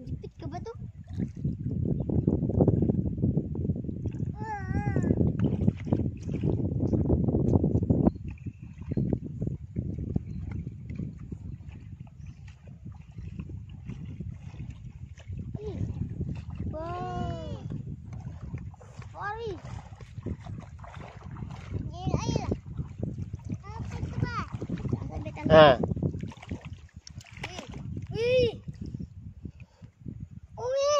Jepit ke batu? Wow. Sorry. Ni air. Apa tu bah? Ha. Wih. Wih.